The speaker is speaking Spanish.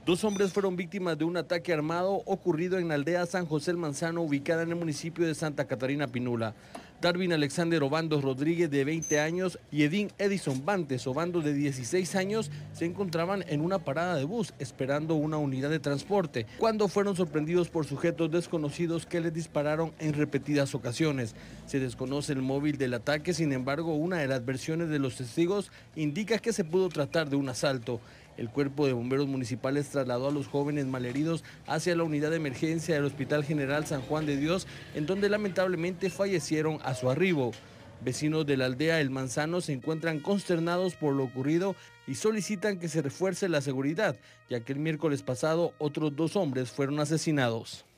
Dos hombres fueron víctimas de un ataque armado ocurrido en la aldea San José el Manzano, ubicada en el municipio de Santa Catarina Pinula. Darwin Alexander Obando Rodríguez, de 20 años, y Edín Edison Bantes Obando, de 16 años, se encontraban en una parada de bus esperando una unidad de transporte, cuando fueron sorprendidos por sujetos desconocidos que les dispararon en repetidas ocasiones. Se desconoce el móvil del ataque, sin embargo, una de las versiones de los testigos indica que se pudo tratar de un asalto. El cuerpo de bomberos municipales trasladó a los jóvenes malheridos hacia la unidad de emergencia del Hospital General San Juan de Dios, en donde lamentablemente fallecieron a su arribo. Vecinos de la aldea El Manzano se encuentran consternados por lo ocurrido y solicitan que se refuerce la seguridad, ya que el miércoles pasado otros dos hombres fueron asesinados.